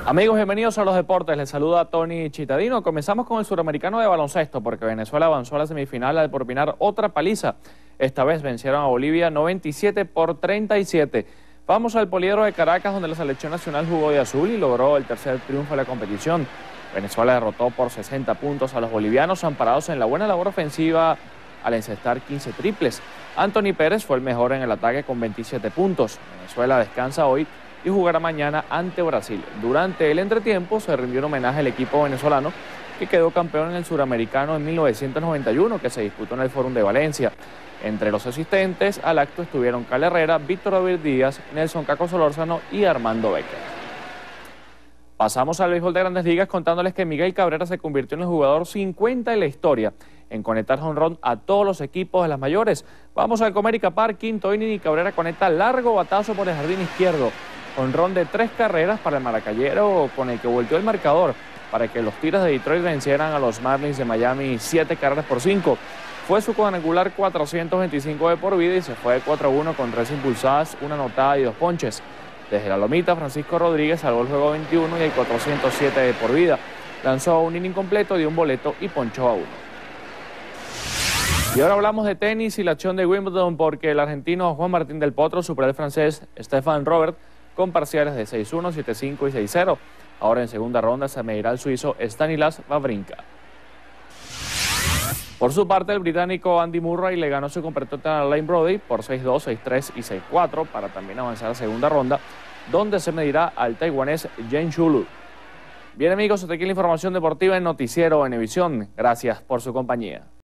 Amigos, bienvenidos a los deportes. Les saluda Tony Chitadino. Comenzamos con el suramericano de baloncesto porque Venezuela avanzó a la semifinal al propinar otra paliza. Esta vez vencieron a Bolivia 97-37. Vamos al Poliedro de Caracas, donde la selección nacional jugó de azul y logró el tercer triunfo de la competición. Venezuela derrotó por 60 puntos a los bolivianos, amparados en la buena labor ofensiva al encestar 15 triples. Anthony Pérez fue el mejor en el ataque con 27 puntos. Venezuela descansa hoy y jugará mañana ante Brasil. Durante el entretiempo se rindió un homenaje al equipo venezolano que quedó campeón en el suramericano en 1991, que se disputó en el Fórum de Valencia. Entre los asistentes al acto estuvieron Cal Herrera, Víctor David Díaz, Nelson Caco Solórzano y Armando Becker. Pasamos al béisbol de Grandes Ligas contándoles que Miguel Cabrera se convirtió en el jugador 50 en la historia en conectar jonrón a todos los equipos de las mayores. Vamos al Comerica Park, quinto inning, y Cabrera conecta largo batazo por el jardín izquierdo. Jonrón de 3 carreras para el maracayero, con el que volteó el marcador para que los Tigres de Detroit vencieran a los Marlins de Miami 7 carreras por 5. Fue su cuadrangular 425 de por vida y se fue de 4-1 con 3 impulsadas, 1 anotada y 2 ponches. Desde la lomita, Francisco Rodríguez salvó el juego 21 y el 407 de por vida. Lanzó un inning completo, dio un boleto y ponchó a 1. Y ahora hablamos de tenis y la acción de Wimbledon, porque el argentino Juan Martín del Potro superó al francés Stefan Robert con parciales de 6-1, 7-5 y 6-0. Ahora en segunda ronda se medirá el suizo Stanislas Wawrinka. Por su parte, el británico Andy Murray le ganó su compatriota a Lane Brody por 6-2, 6-3 y 6-4 para también avanzar a segunda ronda, donde se medirá al taiwanés Zheng Shulu. Bien, amigos, hasta aquí la información deportiva en Noticiero Venevisión. Gracias por su compañía.